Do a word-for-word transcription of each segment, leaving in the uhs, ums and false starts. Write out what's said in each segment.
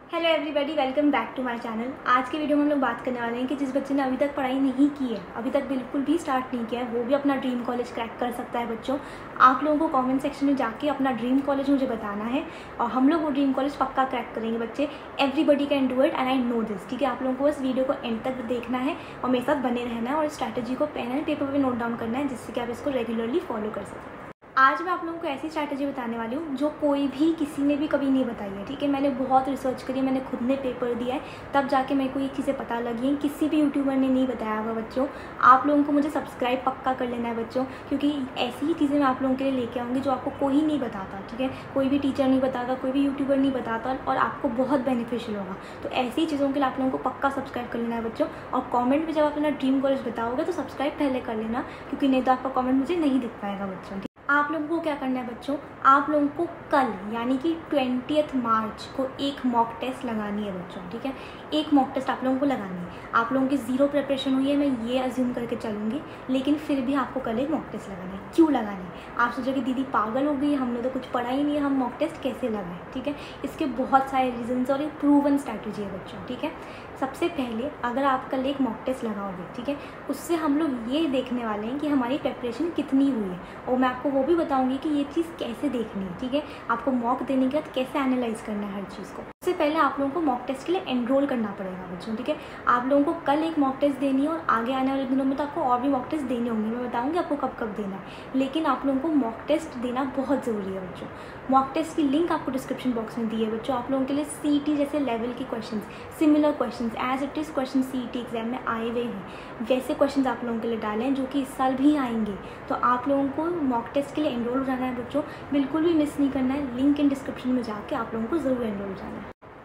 Hello everybody, welcome back to my channel. आज के video में हम लोग बात करने वाले हैं कि जिस बच्चे ने अभी तक पढ़ाई नहीं की है, अभी तक बिल्कुल भी स्टार्ट नहीं किया है, वो भी अपना ड्रीम कॉलेज क्रैक कर सकता है। बच्चों, आप लोगों को कमेंट सेक्शन में जाके अपना ड्रीम कॉलेज मुझे बताना है और हम लोग वो ड्रीम कॉलेज पक्का क्रैक करेंगे। बच्चे, everybody can do it and I know this. ठीक है, आप लोगों को बस वीडियो को एंड तक देखना है और मेरे साथ बने रहना है और स्ट्रैटेजी को पेन एंड पेपर पर नोट डाउन करना है, जिससे कि आप इसको रेगुलरली फॉलो कर सकें। आज मैं आप लोगों को ऐसी स्ट्रैटेजी बताने वाली हूँ जो कोई भी किसी ने भी कभी नहीं बताई है। ठीक है, मैंने बहुत रिसर्च करी, मैंने खुद ने पेपर दिया है, तब जाके मेरे को ये चीज़ें पता लगी हैं। किसी भी यूट्यूबर ने नहीं बताया होगा। बच्चों, आप लोगों को मुझे सब्सक्राइब पक्का कर लेना है बच्चों, क्योंकि ऐसी ही चीज़ें मैं आप लोगों के लिए लेके आऊँगी जो आपको कोई नहीं बताता। ठीक है, कोई भी टीचर नहीं बताता, कोई भी यूट्यूबर नहीं बताता और आपको बहुत बेनिफिशियल होगा। तो ऐसी चीज़ों के लिए आप लोगों को पक्का सब्सक्राइब कर लेना है बच्चों। और कॉमेंट में जब आप अपना ड्रीम कॉलेज बताओगे तो सब्सक्राइब पहले कर लेना, क्योंकि नहीं तो आपका कॉमेंट मुझे नहीं दिख पाएगा बच्चों। आप लोगों को क्या करना है बच्चों, आप लोगों को कल यानी कि ट्वेंटियथ मार्च को एक मॉक टेस्ट लगानी है बच्चों। ठीक है, एक मॉक टेस्ट आप लोगों को लगानी है। आप लोगों की ज़ीरो प्रिपरेशन हुई है, मैं ये अज्यूम करके चलूँगी, लेकिन फिर भी आपको कल एक मॉक टेस्ट लगाना है। क्यों लगाना है? आप सोचोगे दीदी पागल हो गई, हमने तो कुछ पढ़ा ही नहीं है, हम मॉक टेस्ट कैसे लगाएं? ठीक है, इसके बहुत सारे रीजंस और एक प्रूवन स्ट्रैटेजी है बच्चों। ठीक है, सबसे पहले अगर आप कल एक मॉक टेस्ट लगाओगे, ठीक है, उससे हम लोग ये देखने वाले हैं कि हमारी प्रिपरेशन कितनी हुई है और मैं आपको वो भी बताऊंगी कि ये चीज़ कैसे देखनी है। ठीक है, आपको मॉक देने के बाद कैसे एनालाइज करना है हर चीज़ को। सबसे पहले आप लोगों को मॉक टेस्ट के लिए एनरोल करना पड़ेगा बच्चों। ठीक है, आप लोगों को कल एक मॉक टेस्ट देनी है और आगे आने वाले दिनों में तो आपको और भी मॉक टेस्ट देने होंगे, मैं बताऊंगी आपको कब कब देना है, लेकिन आप लोगों को मॉक टेस्ट देना बहुत ज़रूरी है बच्चों। मॉक टेस्ट की लिंक आपको डिस्क्रिप्शन बॉक्स में दी है बच्चों। आप लोगों के लिए सीईटी जैसे लेवल के questions, similar questions as it is question CET exam में आए हुए हैं, वैसे क्वेश्चंस आप लोगों के लिए डाले हैं जो कि इस साल भी आएंगे। तो आप लोगों को मॉक टेस्ट के लिए एनरोल हो जाना है बच्चों, बिल्कुल भी मिस नहीं करना है। लिंक इन डिस्क्रिप्शन में जाके आप लोगों को ज़रूर एनरोल हो जाना है।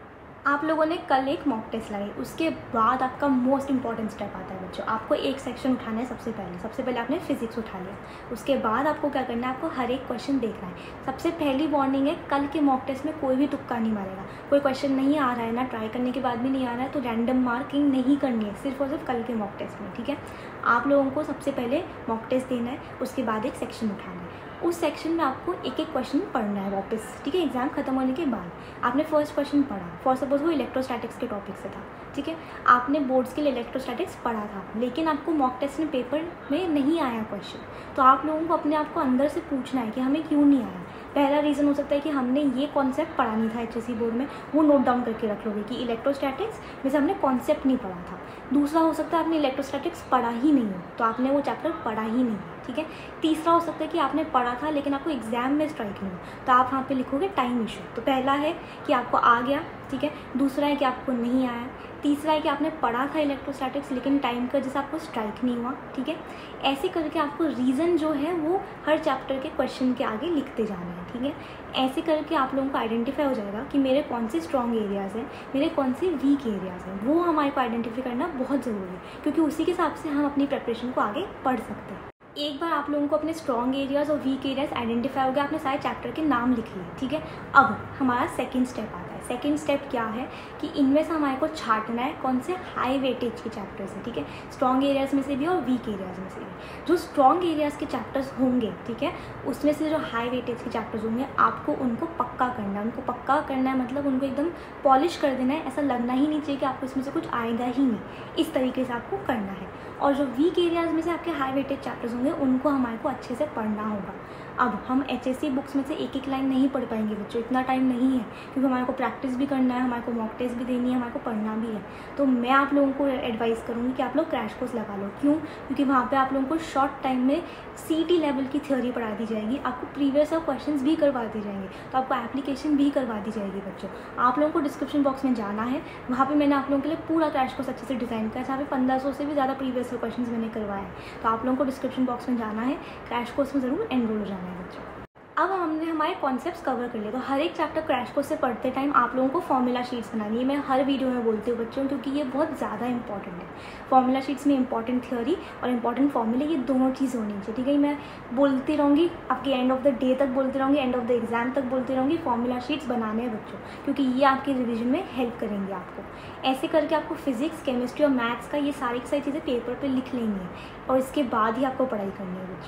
आप लोगों ने कल एक मॉक टेस्ट लगाई, उसके बाद आपका मोस्ट इंपॉर्टेंट स्टेप आता है बच्चों। आपको एक सेक्शन उठाना है। सबसे पहले सबसे पहले आपने फिजिक्स उठा लिया, उसके बाद आपको क्या करना है, आपको हर एक क्वेश्चन देखना है। सबसे पहली वार्निंग है, कल के मॉक टेस्ट में कोई भी तुक्का नहीं मारेगा। कोई क्वेश्चन नहीं आ रहा है ना, ट्राई करने के बाद भी नहीं आ रहा है, तो रैंडम मार्किंग नहीं करनी है, सिर्फ और सिर्फ कल के मॉक टेस्ट में। ठीक है, आप लोगों को सबसे पहले मॉक टेस्ट देना है, उसके बाद एक सेक्शन उठाना है। उस सेक्शन में आपको एक एक क्वेश्चन पढ़ना है वापस। ठीक है, एग्जाम खत्म होने के बाद आपने फर्स्ट क्वेश्चन पढ़ा, फॉर सपोज वो इलेक्ट्रोस्टैटिक्स के टॉपिक से था। ठीक है, आपने बोर्ड्स के लिए इलेक्ट्रोस्टैटिक्स पढ़ा था, लेकिन आपको मॉक टेस्ट में पेपर में नहीं आया क्वेश्चन, तो आप लोगों को अपने आप को अंदर से पूछना है कि हमें क्यों नहीं आया। पहला रीज़न हो सकता है कि हमने ये कॉन्सेप्ट पढ़ा नहीं था एचएससी बोर्ड में, वो नोट डाउन करके रख लोगे कि इलेक्ट्रोस्टैटिक्स में से हमने कॉन्सेप्ट नहीं पढ़ा था। दूसरा हो सकता है आपने इलेक्ट्रोस्टैटिक्स पढ़ा ही नहीं हो, तो आपने वो चैप्टर पढ़ा ही नहीं है। ठीक है, तीसरा हो सकता है कि आपने पढ़ा था लेकिन आपको एग्जाम में स्ट्राइक नहीं हो, तो आप वहाँ पे लिखोगे टाइम इशू। तो पहला है कि आपको आ गया, ठीक है, दूसरा है कि आपको नहीं आया, तीसरा है कि आपने पढ़ा था इलेक्ट्रोस्टैटिक्स लेकिन टाइम का जैसे आपको स्ट्राइक नहीं हुआ। ठीक है, ऐसे करके आपको रीज़न जो है वो हर चैप्टर के क्वेश्चन के आगे लिखते जाना है। ठीक है, ऐसे करके आप लोगों को आइडेंटिफाई हो जाएगा कि मेरे कौन से स्ट्रॉन्ग एरियाज़ हैं, मेरे कौन से वीक एरियाज़ हैं। वो हमारे को आइडेंटिफाई करना बहुत ज़रूरी है, क्योंकि उसी के हिसाब से हम अपनी प्रिपरेशन को आगे पढ़ सकते हैं। एक बार आप लोगों को अपने स्ट्रॉन्ग एरियाज़ और वीक एरियाज़ आइडेंटिफाई हो गया, आपने सारे चैप्टर के नाम लिख लिए। ठीक है, अब हमारा सेकंड स्टेप आता है। सेकंड स्टेप क्या है कि इनमें से हमारे को छांटना है कौन से हाई वेटेज के चैप्टर्स हैं। ठीक है, स्ट्रॉन्ग एरियाज़ में से भी और वीक एरियाज़ में से भी। जो स्ट्रॉन्ग एरियाज़ के चैप्टर्स होंगे, ठीक है, उसमें से जो हाई वेटेज के चैप्टर्स होंगे, आपको उनको पक्का करना है। उनको पक्का करना है मतलब उनको एकदम पॉलिश कर देना है, ऐसा लगना ही नहीं चाहिए कि आपको इसमें से कुछ आएगा ही नहीं, इस तरीके से आपको करना है। और जो वीक एरियाज़ में से आपके हाई वेटेज चैप्टर्स होंगे, उनको हमारे को अच्छे से पढ़ना होगा। अब हम एचएससी बुक्स में से एक एक लाइन नहीं पढ़ पाएंगे बच्चों, इतना टाइम नहीं है, क्योंकि हमारे को प्रैक्टिस भी करना है, हमारे को मॉक टेस्ट भी देनी है, हमारे को पढ़ना भी है। तो मैं आप लोगों को एडवाइस करूँगी कि आप लोग क्रैश कोर्स लगा लो। क्यों? क्योंकि वहाँ पे आप लोगों को शॉर्ट टाइम में सीटी लेवल की थ्योरी पढ़ा दी जाएगी, आपको प्रीवियस और क्वेश्चंस भी करवा दी जाएंगे, तो आपको एप्लीकेशन भी करवा दी जाएगी बच्चों। आप लोगों को डिस्क्रिप्शन बॉक्स में जाना है, वहाँ पे मैंने आप लोगों के लिए पूरा क्रैश कोर्स अच्छे से डिज़ाइन किया है, जहाँ पे पंद्रह सौ से भी ज़्यादा प्रीवियस क्वेश्चंस मैंने करवाए हैं। तो आप लोगों को डिस्क्रिप्शन बॉक्स में जाना है, क्रैश कोर्स में ज़रूर एनरोल हो जाना है बच्चों। अब हमने हमारे कॉन्सेप्ट्स कवर कर लिए, तो हर एक चैप्टर क्रैश कोर्स से पढ़ते टाइम आप लोगों को फॉर्मूला शीट्स बनानी है। मैं हर वीडियो में बोलती हूँ बच्चों, क्योंकि ये बहुत ज़्यादा इंपॉर्टेंट है। फॉर्मूला शीट्स में इंपॉर्टेंट थ्योरी और इंपॉर्टेंट फॉर्मूले, ये दोनों चीज़ होनी चाहिए। ठीक है, मैं बोलती रहूँगी, आपके एंड ऑफ द डे तक बोलती रहूँगी, एंड ऑफ द एग्जाम तक बोलती रहूँगी, फॉर्मूला शीट्स बनाने हैं बच्चों, क्योंकि ये आपके रिविजन में हेल्प करेंगे आपको। ऐसे करके आपको फिजिक्स, केमिस्ट्री और मैथ्स का ये सारी की सारी चीज़ें पेपर पर लिख लेंगी और इसके बाद ही आपको पढ़ाई करनी है बच्चों।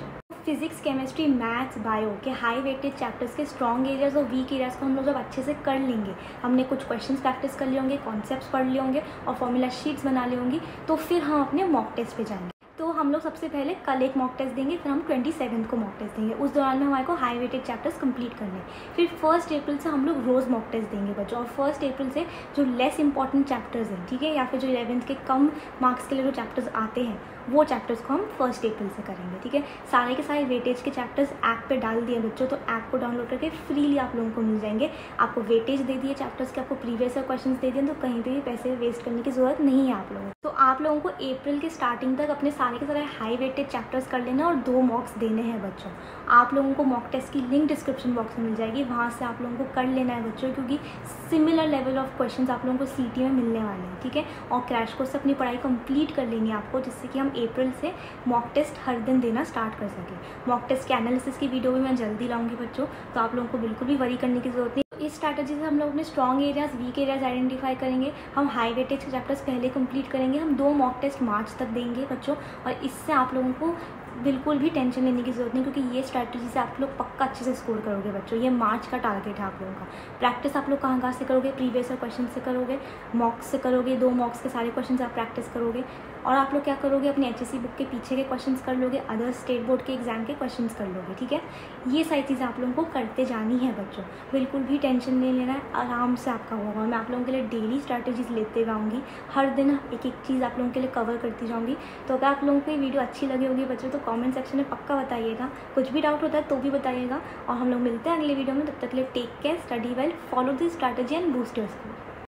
फिजिक्स, केमिस्ट्री, मैथ्स, बायो के हाई वेटेज चैप्टर्स के स्ट्रॉन्ग एरियाज और वीक एरियाज को हम लोग जब अच्छे से कर लेंगे, हमने कुछ क्वेश्चंस प्रैक्टिस कर लिए होंगे, कॉन्सेप्ट्स पढ़ लिए होंगे और फॉर्मूला शीट्स बना ली होंगी, तो फिर हम अपने मॉक टेस्ट पे जाएंगे। तो हम लोग सबसे पहले कल एक मॉक टेस्ट देंगे, फिर हम ट्वेंटी सेवन्थ को मॉक टेस्ट देंगे। उस दौरान में हमारे को हाई वेटेड चैप्टर्स कंप्लीट करने। फिर फर्स्ट अप्रैल से हम लोग रोज़ मॉक टेस्ट देंगे बच्चों, और फर्स्ट अप्रैल से जो लेस इंपॉर्टेंट चैप्टर्स हैं, ठीक है, या फिर जो इलेवेंथ के कम मार्क्स के लिए जो चैप्टर्स आते हैं, वो चैप्टर्स को हम फर्स्ट अप्रैल से करेंगे, ठीक है। सारे के सारे वेटेज के चैप्टर्स ऐप पे डाल दिए बच्चों, तो ऐप को डाउनलोड करके फ्रीली आप लोगों को मिल जाएंगे। आपको वेटेज दे दिए चैप्टर्स के, आपको प्रीवियस ईयर क्वेश्चन दे दिए, तो कहीं पर भी पैसे वेस्ट करने की ज़रूरत नहीं है आप लोगों को। तो आप लोगों को अप्रैल के स्टार्टिंग तक अपने सारे के सारे हाई वेटेड चैप्टर्स कर लेना और दो मॉक्स देने हैं बच्चों। आप लोगों को मॉक टेस्ट की लिंक डिस्क्रिप्शन बॉक्स में मिल जाएगी, वहाँ से आप लोगों को कर लेना है बच्चों, क्योंकि सिमिलर लेवल ऑफ क्वेश्चंस आप लोगों को सीटी में मिलने वाले हैं, ठीक है। और क्रैश कोर्स से अपनी पढ़ाई कंप्लीट कर लेनी है आपको, जिससे कि हम अप्रैल से मॉक टेस्ट हर दिन देना स्टार्ट कर सकें। मॉक टेस्ट के एनालिसिस की वीडियो भी मैं जल्दी लाऊंगी बच्चों, तो आप लोगों को बिल्कुल भी वरी करने की जरूरत नहीं। इस स्ट्रैटेजी से हम लोग अपने strong areas, weak areas identify करेंगे। हम हाई वेटेज के चैप्टर्स पहले कंप्लीट करेंगे। हम दो मॉक टेस्ट मार्च तक देंगे बच्चों, और इससे आप लोगों को बिल्कुल भी टेंशन लेने की ज़रूरत नहीं, क्योंकि ये स्ट्रैटेजी से आप लोग पक्का अच्छे से स्कोर करोगे बच्चों। ये मार्च का टारगेट है आप लोगों का। प्रैक्टिस आप लोग कहाँ कहाँ से करोगे? प्रीवियस ईयर क्वेश्चन से करोगे, मॉक्स से करोगे, दो मॉक्स के सारे क्वेश्चन आप प्रैक्टिस करोगे। और आप लोग क्या करोगे? अपनी एच एस सी बुक के पीछे के क्वेश्चंस कर लोगे, अदर स्टेट बोर्ड के एग्जाम के क्वेश्चंस कर लोगे, ठीक है। ये सारी चीज़ें आप लोगों को करते जानी है बच्चों, बिल्कुल भी टेंशन नहीं लेना है, आराम से आपका होगा। मैं आप लोगों के लिए डेली स्ट्रैटेजीज लेते जाऊँगी, हर दिन एक एक चीज़ आप लोगों के लिए कवर करती जाऊँगी। तो अगर आप लोगों को ये वीडियो अच्छी लगी होगी बच्चों, तो कॉमेंट सेक्शन में पक्का बताइएगा। कुछ भी डाउट होता है तो भी बताइएगा, और हम लोग मिलते हैं अगले वीडियो में। तब तक के लिए take care, study well, follow this strategy and boost your score.